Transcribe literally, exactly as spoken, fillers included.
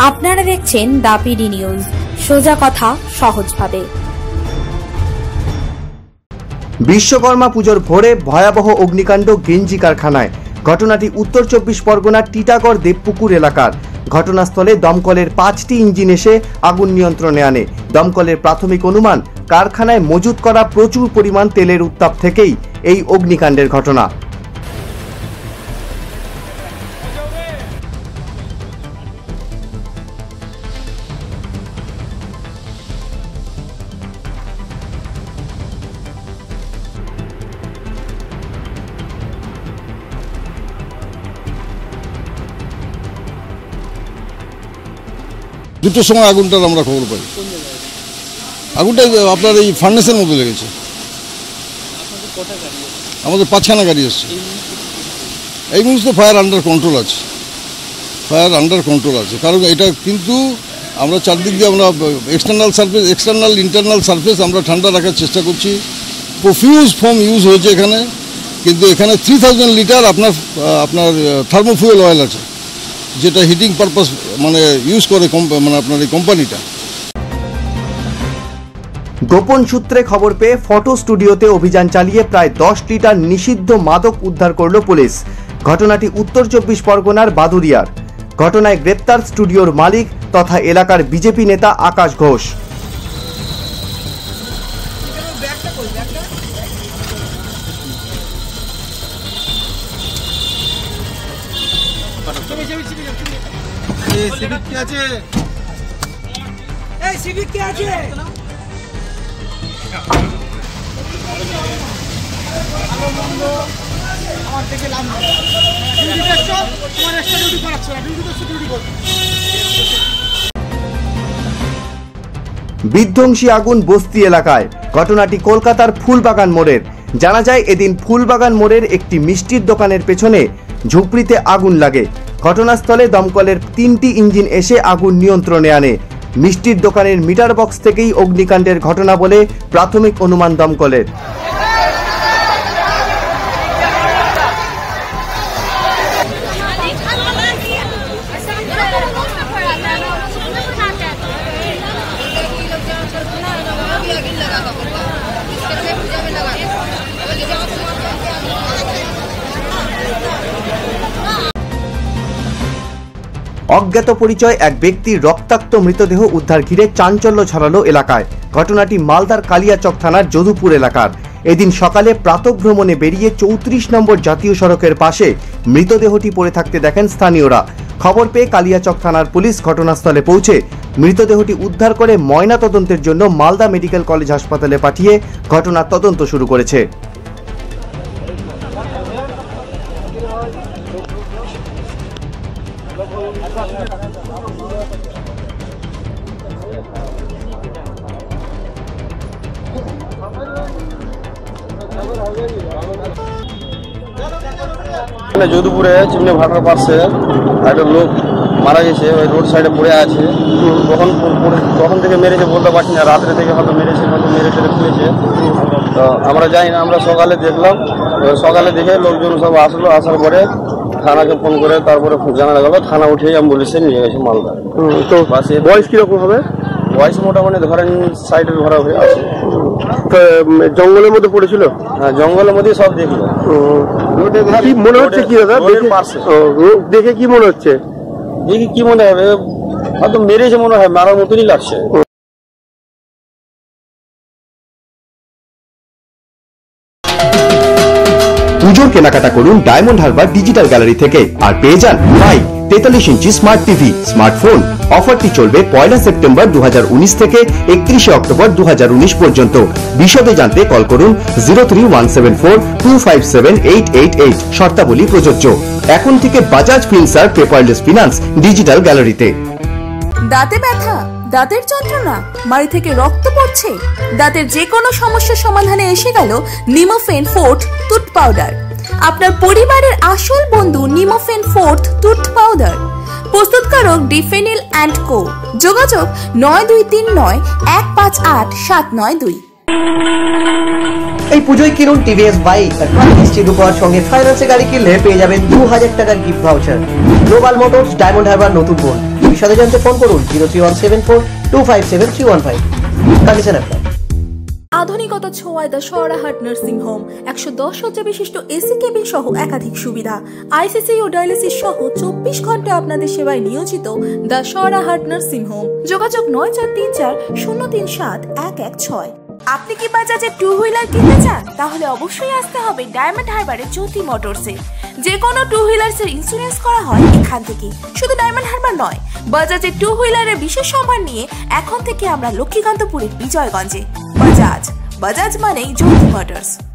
আপনারা দেখছেন দাপিডি নিউজ, সোজা কথা সহজভাবে। বিশ্বকর্মা পুজোর ভোরে ভয়াবহ অগ্নিকাণ্ড গেঞ্জি কারখানায়। ঘটনাটি উত্তর চব্বিশ পরগনার টিটাগড় দেবপুকুর এলাকার। ঘটনাস্থলে দমকলের পাঁচটি ইঞ্জিন এসে আগুন নিয়ন্ত্রণে আনে। দমকলের প্রাথমিক অনুমান, কারখানায় মজুত করা প্রচুর পরিমাণ তেলের উত্তাপ থেকেই এই অগ্নিকাণ্ডের ঘটনা। দুটোর সময় আগুনটার আমরা খবর পাই। আগুনটা আপনার এই ফার্নেসের মধ্যে লেগেছে। আমাদের পাঁচখানা গাড়ি এসছে। এই মুহূর্তে ফায়ার আন্ডার কন্ট্রোল আছে, ফায়ার আন্ডার কন্ট্রোল আছে কারণ এটা কিন্তু আমরা চারদিক দিয়ে আমরা external surface external internal surface আমরা ঠান্ডা রাখার চেষ্টা করছি। প্রফিউজ ফোম ইউজ হয়েছে এখানে, কিন্তু এখানে থ্রি থাউজেন্ড লিটার আপনার আপনার থার্মোফুয়েল অয়েল আছে, যেটা হিটিং পারপাস মানে ইউজ করে মানে আপনার এই কোম্পানিটা। গোপন সূত্রে খবর পেয়ে ফটো স্টুডিওতে অভিযান চালিয়ে প্রায় দশ লিটার নিষিদ্ধ মাদক উদ্ধার করল পুলিশ। ঘটনাটি উত্তর চব্বিশ পরগনার বাদুরিয়ার। ঘটনায় গ্রেপ্তার স্টুডিওর মালিক তথা এলাকার বিজেপি নেতা আকাশ ঘোষ। সিভিক কি আছে? এই সিভিক কি আছে? আমার থেকে লাভ নেই। ডিউটি করছো, তোমার এক্সট্রা ডিউটি করাচ্ছ না, ডিউটি করছো ডিউটি করো। বিধ্বংসী আগুন বস্তি এলাকায়। ঘটনাটি কলকাতার ফুলবাগান মোড়ের। জানা যায় এদিন ফুলবাগান মোড়ের একটি মিষ্টির দোকানের পেছনে ঝুপড়িতে আগুন লাগে। ঘটনাস্থলে দমকলের তিনটি ইঞ্জিন এসে আগুন নিয়ন্ত্রণে আনে। মিষ্টির দোকানের মিটার বক্স থেকেই অগ্নিকাণ্ডের ঘটনা বলে প্রাথমিক অনুমান দমকলের। অজ্ঞাত পরিচয় এক ব্যক্তির রক্তাক্ত মৃতদেহ উদ্ধার ঘিরে চাঞ্চল্য ছড়ালো এলাকায়। ঘটনাটি মালদার কালিয়াচক থানার যদুপুর এলাকার। এদিন সকালে প্রাতঃভ্রমণে বেরিয়ে চৌত্রিশ নম্বর জাতীয় সড়কের পাশে মৃতদেহটি পড়ে থাকতে দেখেন স্থানীয়রা। খবর পেয়ে কালিয়াচক থানার পুলিশ ঘটনাস্থলে পৌঁছে মৃতদেহটি উদ্ধার করে ময়না তদন্তের জন্য মালদা মেডিকেল কলেজ হাসপাতালে পাঠিয়ে ঘটনার তদন্ত শুরু করেছে। যদুপুরে চিমনি ভাটার পাশে একটা লোক মারা গেছে, ওই রোড সাইডে পড়ে আছে। তখন তখন থেকে মেরেছে বলতে পারছি না, রাত্রে থেকে হয়তো মেরেছে, হয়তো মেরে টেরে খুঁজেছে। তো আমরা যাই না, আমরা সকালে দেখলাম। সকালে দেখে লোকজন সব আসলো, আসার পরে থানাকে ফোন করে তারপরে জানা গেল, থানা উঠেই অ্যাম্বুলেন্সে নিয়ে গেছে মালদা। তো বাসে বয়স কিরকম হবে? বয়স মোটামুটি ধরেন সাইডের ঘোরা হয়ে আছে। জঙ্গলের মধ্যে পড়েছিল? হ্যাঁ, জঙ্গলের মধ্যে সব দেখলো। কি মনে হচ্ছে কি দাদা দেখে? কি মনে হচ্ছে? দেখি কি মনে হবে, হয়তো মেরেছে মনে হয়, মারার মতনই লাগছে। পুজোর কেনাকাটা করুন ডায়মন্ড হারবার ডিজিটাল গ্যালারি থেকে আর পেয়ে যান ফাইভ তেতাল্লিশ ইঞ্চি স্মার্ট টিভি, স্মার্টফোন। অফারটি চলবে পয়লা সেপ্টেম্বর দু হাজার উনিশ থেকে একত্রিশে অক্টোবর দু হাজার উনিশ পর্যন্ত। বিশদে জানতে কল করুন zero three one seven four two five seven eight eight eight. শর্তাবলী প্রযোজ্য। এখন থেকে Bajaj Finserv paperless finance digital গ্যালারিতে। দাঁতে ব্যথা, দাঁতের যন্ত্রণা, বাড়ি থেকে রক্ত পড়ছে, দাঁতের যে কোনো সমস্যার সমাধানে এসে গেল নিমোফেন ফোর্থ টুথ পাউডার। আপনার পরিবারের আসল বন্ধু নিমোফেন ফোর্থ টুথ পাউডার। প্রস্তুতকারক ডিফেনিল অ্যান্ড কো। যোগাযোগ নয় দুই তিন নয় এক পাঁচ আট সাত নয় দুই। এই পুজোয় কিনুন টিভিএস বাইক আর মিষ্টি উপহার সঙ্গে ফাইন্যান্সে গাড়ি কিনলে পেয়ে যাবেন দু হাজার টাকার gift voucher. Global Motors, Diamond Harbour, নতুন বোন। বিশদে জানতে ফোন করুন zero three one seven four two five seven three one five. Condition apply. আধুনিকতা ছোঁয়ায় দ্য সরাহাট নার্সিং হোম, একশো দশ শয্যা বিশিষ্ট এসি কেবিন সহ একাধিক সুবিধা, আইসিসি ও ডায়ালিসিস সহ চব্বিশ ঘন্টা আপনাদের সেবায় নিয়োজিত দ্য সরাহাট নার্সিং হোম। যোগাযোগ নয় চার তিন চার শূন্য তিন সাত এক এক ছয়। আপনি কি বাজাজের টু হুইলার কিনতে চান? তাহলে অবশ্যই আসতে হবে ডায়মন্ড হারবারের জ্যোতি মোটরসে। যে কোনো টু হুইলার্সের ইন্স্যুরেন্স করা হয় এখান থেকে। শুধু ডায়মন্ড হারবার নয়, বাজাজের টু হুইলারের বিশেষ সম্মান নিয়ে এখন থেকে আমরা লক্ষ্মীকান্তপুরের বিজয়গঞ্জে। বাজাজ, বাজাজ মানেই জ্যোতি মোটরস।